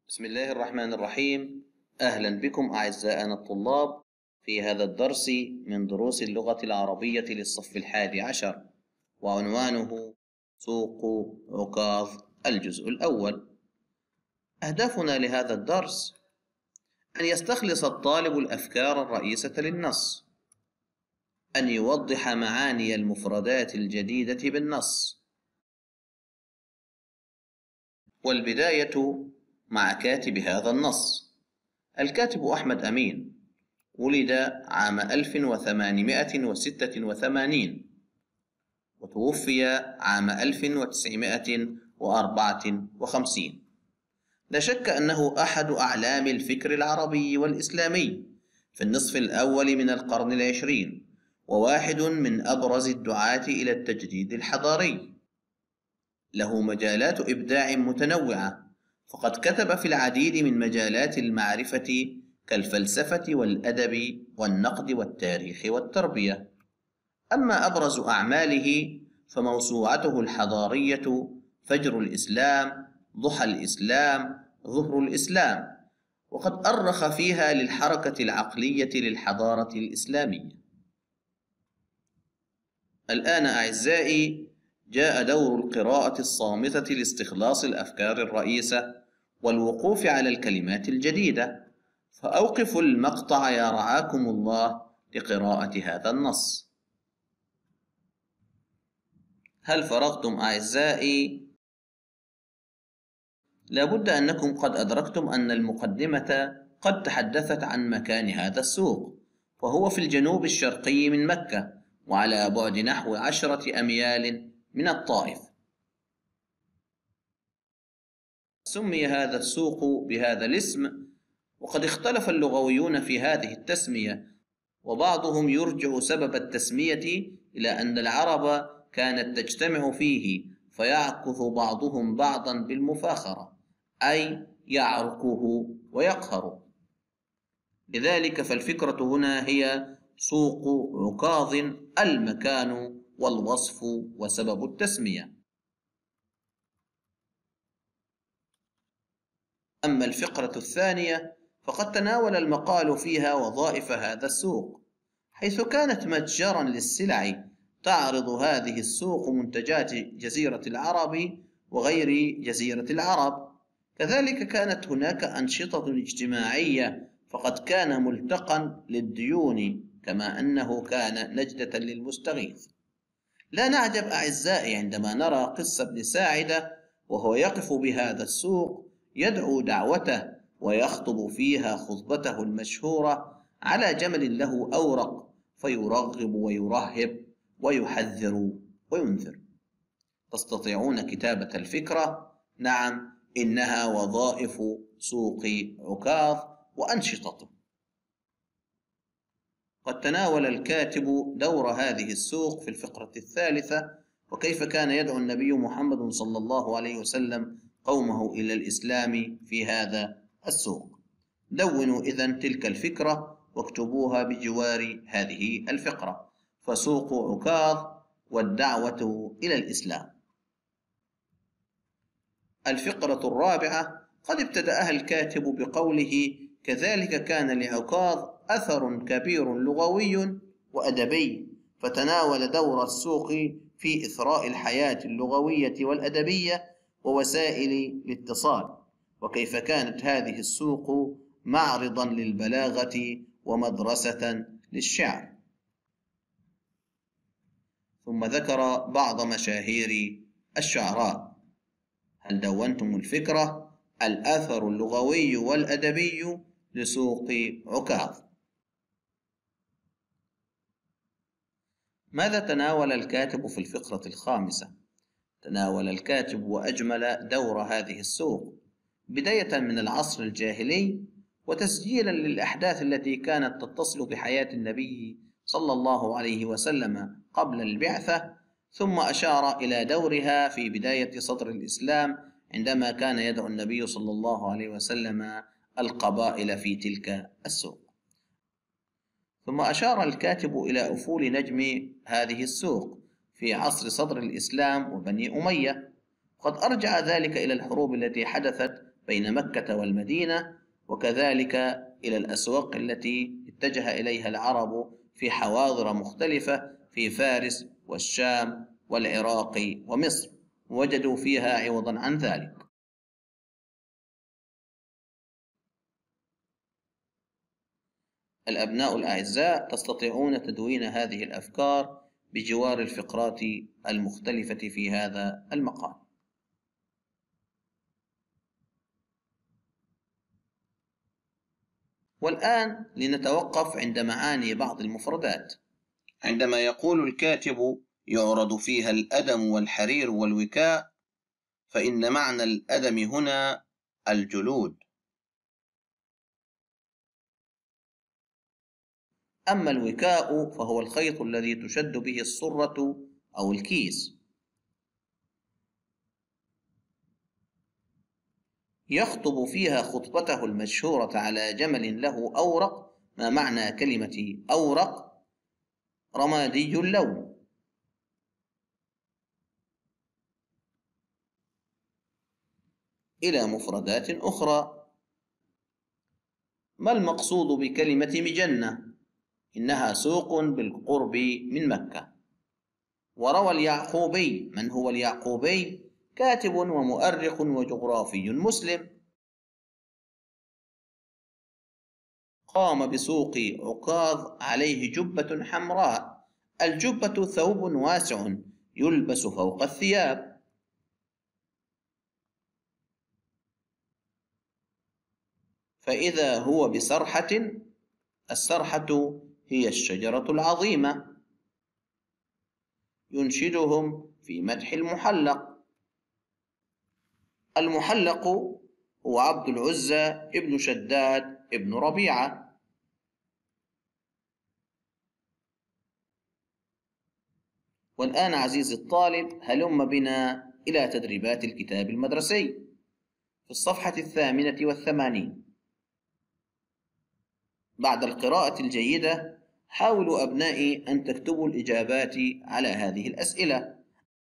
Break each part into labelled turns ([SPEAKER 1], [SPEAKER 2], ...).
[SPEAKER 1] بسم الله الرحمن الرحيم. أهلا بكم أعزائنا الطلاب في هذا الدرس من دروس اللغة العربية للصف 11، وعنوانه سوق عكاظ الجزء الأول. أهدافنا لهذا الدرس أن يستخلص الطالب الأفكار الرئيسة للنص، أن يوضح معاني المفردات الجديدة بالنص. والبداية مع كاتب هذا النص. الكاتب أحمد أمين، ولد عام 1886 وتوفي عام 1954. لا شك أنه أحد أعلام الفكر العربي والإسلامي في النصف الأول من القرن العشرين، وواحد من أبرز الدعاة إلى التجديد الحضاري. له مجالات إبداع متنوعة، فقد كتب في العديد من مجالات المعرفة كالفلسفة والأدب والنقد والتاريخ والتربية. أما أبرز أعماله فموسوعته الحضارية فجر الإسلام، ضحى الإسلام، ظهر الإسلام، وقد أرخ فيها للحركة العقلية للحضارة الإسلامية. الآن أعزائي جاء دور القراءة الصامتة لاستخلاص الأفكار الرئيسة والوقوف على الكلمات الجديدة، فأوقفوا المقطع يا رعاكم الله لقراءة هذا النص. هل فرغتم أعزائي؟ لابد أنكم قد أدركتم أن المقدمة قد تحدثت عن مكان هذا السوق، وهو في الجنوب الشرقي من مكة، وعلى بعد نحو 10 أميال من الطائف. سمي هذا السوق بهذا الاسم، وقد اختلف اللغويون في هذه التسمية، وبعضهم يرجع سبب التسمية إلى أن العرب كانت تجتمع فيه فيعكث بعضهم بعضا بالمفاخرة، أي يعركه ويقهر. لذلك فالفكرة هنا هي سوق عكاظ، المكان والوصف وسبب التسمية. أما الفقرة الثانية فقد تناول المقال فيها وظائف هذا السوق، حيث كانت متجرا للسلع تعرض هذه السوق منتجات جزيرة العرب وغير جزيرة العرب. كذلك كانت هناك أنشطة اجتماعية، فقد كان ملتقى للديون كما أنه كان نجدة للمستغيث. لا نعجب أعزائي عندما نرى قس بن ساعدة وهو يقف بهذا السوق يدعو دعوته ويخطب فيها خطبته المشهورة على جمل له أورق، فيرغب ويرهب ويحذر وينذر. تستطيعون كتابة الفكرة؟ نعم، إنها وظائف سوق عكاظ وأنشطته. قد تناول الكاتب دور هذه السوق في الفقرة الثالثة، وكيف كان يدعو النبي محمد صلى الله عليه وسلم قومه إلى الإسلام في هذا السوق. دونوا إذن تلك الفكرة واكتبوها بجوار هذه الفقرة: فسوق عكاظ والدعوة إلى الإسلام. الفقرة الرابعة قد ابتدأها الكاتب بقوله: كذلك كان لعكاظ أثر كبير لغوي وأدبي، فتناول دور السوق في إثراء الحياة اللغوية والأدبية ووسائل الاتصال، وكيف كانت هذه السوق معرضا للبلاغة ومدرسة للشعر. ثم ذكر بعض مشاهير الشعراء. هل دونتم الفكرة؟ الأثر اللغوي والأدبي لسوق عكاظ. ماذا تناول الكاتب في الفقرة الخامسة؟ تناول الكاتب وأجمل دور هذه السوق بداية من العصر الجاهلي، وتسجيلا للأحداث التي كانت تتصل بحياة النبي صلى الله عليه وسلم قبل البعثة، ثم أشار إلى دورها في بداية صدر الإسلام عندما كان يدعو النبي صلى الله عليه وسلم القبائل في تلك السوق. ثم أشار الكاتب إلى أفول نجم هذه السوق في عصر صدر الإسلام وبني أمية، قد أرجع ذلك إلى الحروب التي حدثت بين مكة والمدينة، وكذلك إلى الأسواق التي اتجه إليها العرب في حواضر مختلفة في فارس والشام والعراق ومصر، وجدوا فيها عوضا عن ذلك. الأبناء الأعزاء، تستطيعون تدوين هذه الأفكار بجوار الفقرات المختلفة في هذا المقال. والآن لنتوقف عند معاني بعض المفردات. عندما يقول الكاتب يعرض فيها الأدم والحرير والوكاء، فإن معنى الأدم هنا الجلود. أما الوكاء فهو الخيط الذي تشد به الصرة أو الكيس. يخطب فيها خطبته المشهورة على جمل له أورق. ما معنى كلمة أورق؟ رمادي اللون. إلى مفردات أخرى. ما المقصود بكلمة مجنة؟ إنها سوق بالقرب من مكة. وروى اليعقوبي. من هو اليعقوبي؟ كاتب ومؤرخ وجغرافي مسلم، قام بسوق عكاظ عليه جبة حمراء. الجبة ثوب واسع يلبس فوق الثياب. فإذا هو بسرحة، السرحة هي الشجرة العظيمة. ينشدهم في مدح المحلق. المحلق هو عبد العزى ابن شداد ابن ربيعة. والآن عزيزي الطالب، هلم بنا إلى تدريبات الكتاب المدرسي في الصفحة 88. بعد القراءة الجيدة حاولوا أبنائي أن تكتبوا الإجابات على هذه الأسئلة.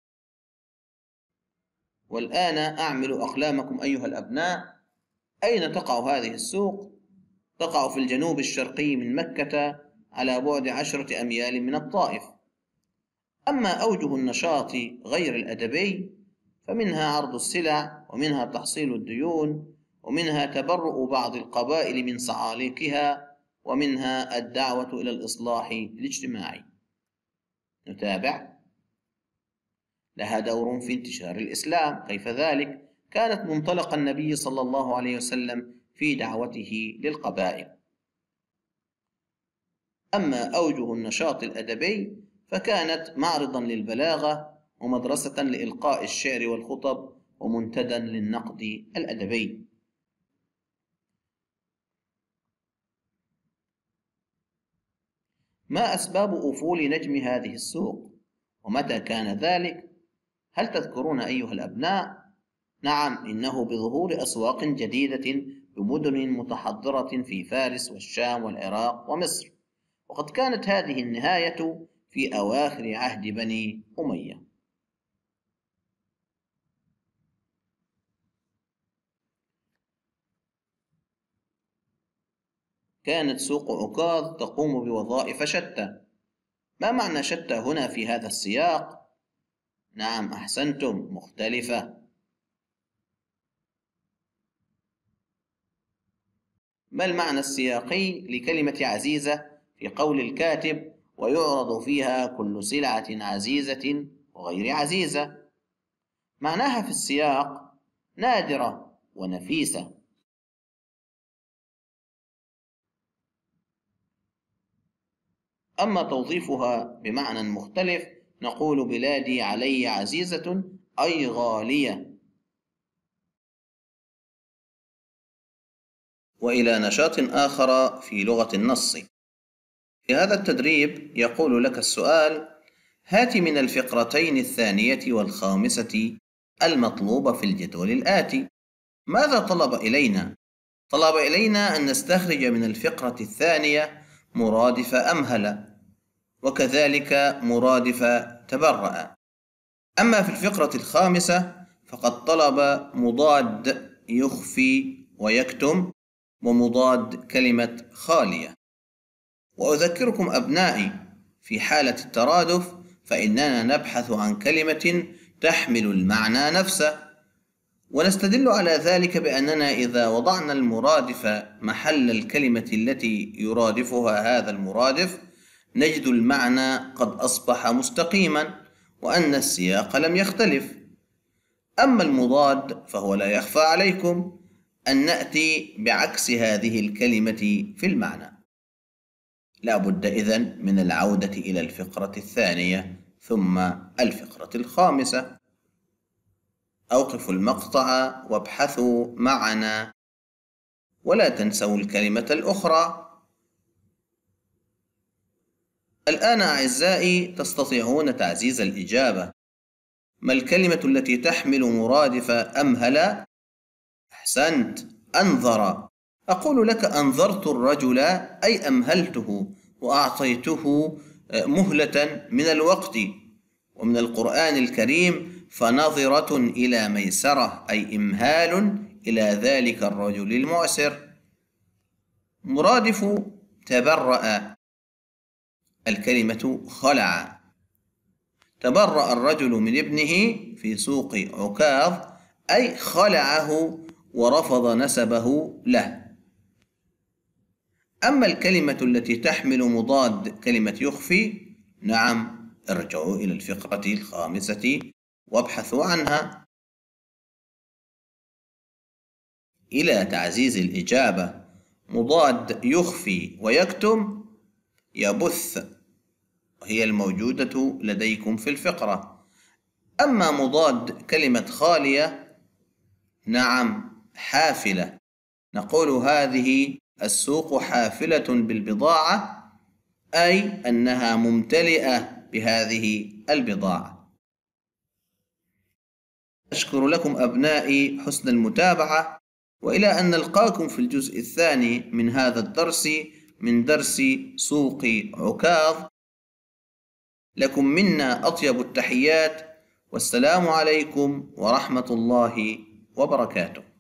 [SPEAKER 1] والآن أعملوا أقلامكم أيها الأبناء. أين تقع هذه السوق؟ تقع في الجنوب الشرقي من مكة على بعد 10 أميال من الطائف. أما أوجه النشاط غير الأدبي فمنها عرض السلع، ومنها تحصيل الديون، ومنها تبرؤ بعض القبائل من صعاليقها، ومنها الدعوة إلى الإصلاح الاجتماعي. نتابع. لها دور في انتشار الإسلام. كيف ذلك؟ كانت منطلق النبي صلى الله عليه وسلم في دعوته للقبائل. أما أوجه النشاط الأدبي فكانت معرضا للبلاغة، ومدرسة لإلقاء الشعر والخطب، ومنتدى للنقد الأدبي. ما أسباب أفول نجم هذه السوق؟ ومتى كان ذلك؟ هل تذكرون أيها الأبناء؟ نعم، إنه بظهور أسواق جديدة بمدن متحضرة في فارس والشام والعراق ومصر، وقد كانت هذه النهاية في أواخر عهد بني أمية. كانت سوق عكاظ تقوم بوظائف شتى. ما معنى شتى هنا في هذا السياق؟ نعم، أحسنتم، مختلفة. ما المعنى السياقي لكلمة عزيزة في قول الكاتب ويعرض فيها كل سلعة عزيزة وغير عزيزة؟ معناها في السياق نادرة ونفيسة. أما توظيفها بمعنى مختلف نقول بلادي علي عزيزة، أي غالية. وإلى نشاط آخر في لغة النص. في هذا التدريب يقول لك السؤال: هات من الفقرتين 2 و5 المطلوب في الجدول الآتي. ماذا طلب إلينا؟ طلب إلينا أن نستخرج من الفقرة 2 مرادف أمهل، وكذلك مرادف تبرأ. أما في الفقرة 5 فقد طلب مضاد يخفي ويكتم، ومضاد كلمة خالية. وأذكركم أبنائي في حالة الترادف فإننا نبحث عن كلمة تحمل المعنى نفسه، ونستدل على ذلك بأننا إذا وضعنا المرادف محل الكلمة التي يرادفها هذا المرادف نجد المعنى قد أصبح مستقيما وأن السياق لم يختلف. أما المضاد فهو لا يخفى عليكم أن نأتي بعكس هذه الكلمة في المعنى. لا بد إذن من العودة إلى الفقرة الثانية ثم الفقرة الخامسة. أوقفوا المقطع وابحثوا معنا ولا تنسوا الكلمة الأخرى. الآن أعزائي تستطيعون تعزيز الإجابة. ما الكلمة التي تحمل مرادف أمهل؟ أحسنت، أنظر. أقول لك أنظرت الرجل أي أمهلته وأعطيته مهلة من الوقت. ومن القرآن الكريم فنظرة إلى ميسرة أي إمهال إلى ذلك الرجل المعسر. مرادف تبرأ الكلمة خلع. تبرأ الرجل من ابنه في سوق عكاظ أي خلعه ورفض نسبه له. أما الكلمة التي تحمل مضاد كلمة يخفي، نعم، ارجعوا إلى الفقرة الخامسة وابحثوا عنها. إلى تعزيز الإجابة، مضاد يخفي ويكتم يبث، وهي الموجودة لديكم في الفقرة. أما مضاد كلمة خالية، نعم، حافلة. نقول هذه السوق حافلة بالبضاعة أي أنها ممتلئة بهذه البضاعة. أشكر لكم أبنائي حسن المتابعة، وإلى أن نلقاكم في الجزء الثاني من هذا الدرس، من درس سوق عكاظ. لكم منا أطيب التحيات، والسلام عليكم ورحمة الله وبركاته.